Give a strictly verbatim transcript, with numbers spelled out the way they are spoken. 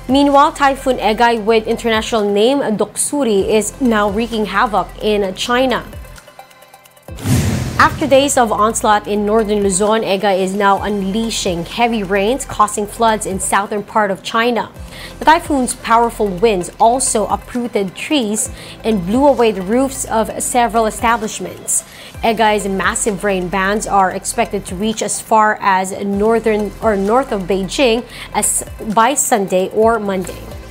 Meanwhile, Typhoon Egay, with international name Doksuri, is now wreaking havoc in China. After days of onslaught in northern Luzon, Egay is now unleashing heavy rains, causing floods in southern part of China. The typhoon's powerful winds also uprooted trees and blew away the roofs of several establishments. Egay's massive rain bands are expected to reach as far as northern or north of Beijing as by Sunday or Monday.